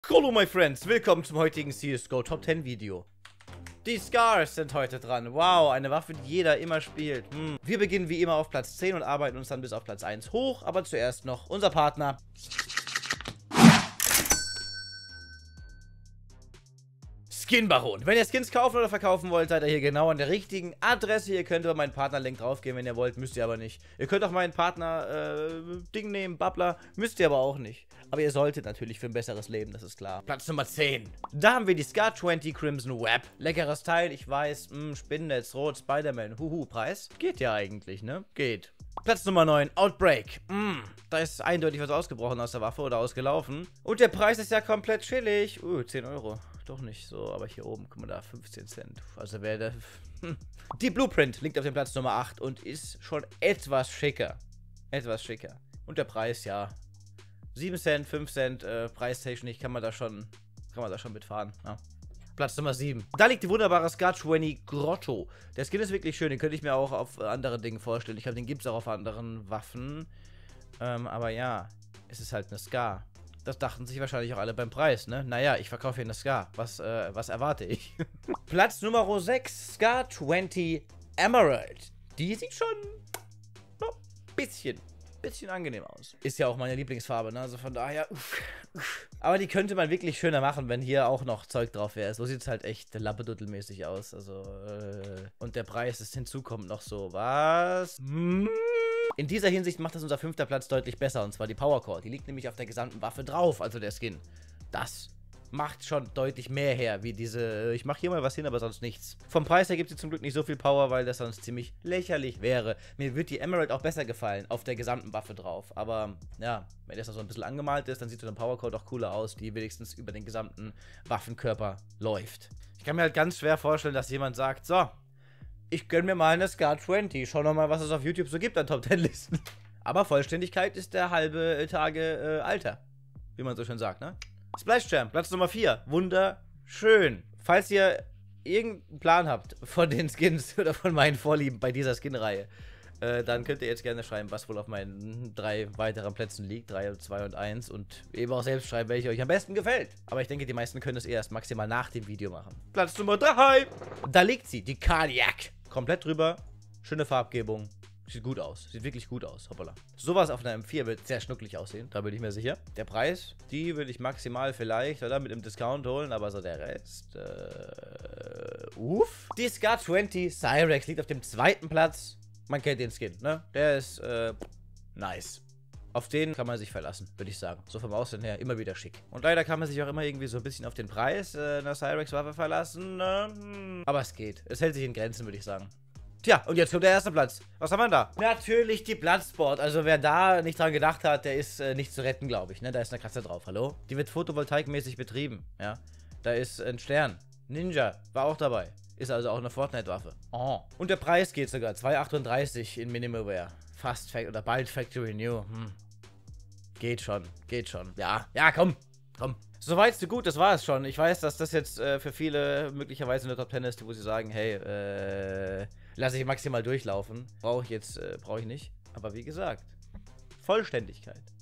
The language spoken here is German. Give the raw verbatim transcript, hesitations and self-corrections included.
Hallo my friends, willkommen zum heutigen C S G O Top zehn Video. Die Scars sind heute dran. Wow, eine Waffe, die jeder immer spielt. Hm. Wir beginnen wie immer auf Platz zehn und arbeiten uns dann bis auf Platz eins hoch. Aber zuerst noch unser Partner. Skin Baron. Wenn ihr Skins kaufen oder verkaufen wollt, seid ihr hier genau an der richtigen Adresse. Ihr könnt über meinen Partner-Link draufgehen, wenn ihr wollt. Müsst ihr aber nicht. Ihr könnt auch meinen Partner-Ding äh, nehmen, Babbler. Müsst ihr aber auch nicht. Aber ihr solltet natürlich für ein besseres Leben, das ist klar. Platz Nummer zehn. Da haben wir die Scar zwanzig Crimson Web. Leckeres Teil, ich weiß. Mh, Spinnennetz, Rot, Spider-Man. Huhu, Preis? Geht ja eigentlich, ne? Geht. Platz Nummer neun. Outbreak. Mh, da ist eindeutig was ausgebrochen aus der Waffe oder ausgelaufen. Und der Preis ist ja komplett chillig. Uh, zehn Euro. Doch nicht so, aber hier oben, guck mal da, fünfzehn Cent. Also wäre der... Die Blueprint liegt auf dem Platz Nummer acht und ist schon etwas schicker. Etwas schicker. Und der Preis, ja... sieben Cent, fünf Cent, äh, preistechnisch kann man da schon, kann man da schon mitfahren. Ja. Platz Nummer sieben. Da liegt die wunderbare Scar zwanzig Grotto. Der Skin ist wirklich schön, den könnte ich mir auch auf anderen Dingen vorstellen. Ich glaube, den gibt es auch auf anderen Waffen. Ähm, aber ja, es ist halt eine Scar. Das dachten sich wahrscheinlich auch alle beim Preis, ne? Naja, ich verkaufe hier eine Scar. Was, äh, was erwarte ich? Platz Nummer sechs. Scar zwanzig Emerald. Die sieht schon no, bisschen... bisschen angenehm aus. Ist ja auch meine Lieblingsfarbe, ne? Also von daher, uff, uff. Aber die könnte man wirklich schöner machen, wenn hier auch noch Zeug drauf wäre. So sieht es halt echt lappeduddelmäßig aus. Also, äh, und der Preis ist hinzukommt noch so. Was? Hm? In dieser Hinsicht macht das unser fünfter Platz deutlich besser. Und zwar die Powercore. Die liegt nämlich auf der gesamten Waffe drauf, also der Skin. Das macht schon deutlich mehr her, wie diese, ich mache hier mal was hin, aber sonst nichts. Vom Preis her gibt sie zum Glück nicht so viel Power, weil das sonst ziemlich lächerlich wäre. Mir wird die Emerald auch besser gefallen, auf der gesamten Waffe drauf. Aber, ja, wenn das noch so ein bisschen angemalt ist, dann sieht so eine Powercore doch cooler aus, die wenigstens über den gesamten Waffenkörper läuft. Ich kann mir halt ganz schwer vorstellen, dass jemand sagt, so, ich gönn mir mal eine Scar zwanzig, schau noch mal, was es auf YouTube so gibt an Top zehn Listen. Aber Vollständigkeit ist der halbe Tage äh, Alter, wie man so schön sagt, ne? Splash Champ, Platz Nummer vier. Wunderschön. Falls ihr irgendeinen Plan habt von den Skins oder von meinen Vorlieben bei dieser Skin-Reihe, äh, dann könnt ihr jetzt gerne schreiben, was wohl auf meinen drei weiteren Plätzen liegt. drei, zwei und eins. Und eben auch selbst schreiben, welche euch am besten gefällt. Aber ich denke, die meisten können es erst maximal nach dem Video machen. Platz Nummer drei. Da liegt sie, die Cardiac. Komplett drüber. Schöne Farbgebung. Sieht gut aus. Sieht wirklich gut aus. Hoppala. Sowas auf einer M vier wird sehr schnucklig aussehen. Da bin ich mir sicher. Der Preis, die würde ich maximal vielleicht, oder? Mit einem Discount holen. Aber so der Rest, äh, uff. Die Scar zwanzig Cyrex liegt auf dem zweiten Platz. Man kennt den Skin, ne? Der ist, äh, nice. Auf den kann man sich verlassen, würde ich sagen. So vom Aussehen her immer wieder schick. Und leider kann man sich auch immer irgendwie so ein bisschen auf den Preis äh, einer Cyrex-Waffe verlassen. Ne? Aber es geht. Es hält sich in Grenzen, würde ich sagen. Tja, und jetzt kommt der erste Platz. Was haben wir da? Natürlich die Bloodsport. Also wer da nicht dran gedacht hat, der ist äh, nicht zu retten, glaube ich. Ne? Da ist eine Katze drauf. Hallo? Die wird photovoltaikmäßig betrieben. Ja. Da ist ein Stern. Ninja war auch dabei. Ist also auch eine Fortnite-Waffe. Oh. Und der Preis geht sogar. zwei achtunddreißig in Minimalware. Fast Fact oder bald Factory New. Hm. Geht schon. Geht schon. Ja. Ja, komm. Komm. Soweit so gut, das war es schon. Ich weiß, dass das jetzt äh, für viele möglicherweise eine Top zehn ist, wo sie sagen, hey, äh... lasse ich maximal durchlaufen. Brauche ich jetzt, äh, brauche ich nicht. Aber wie gesagt, Vollständigkeit.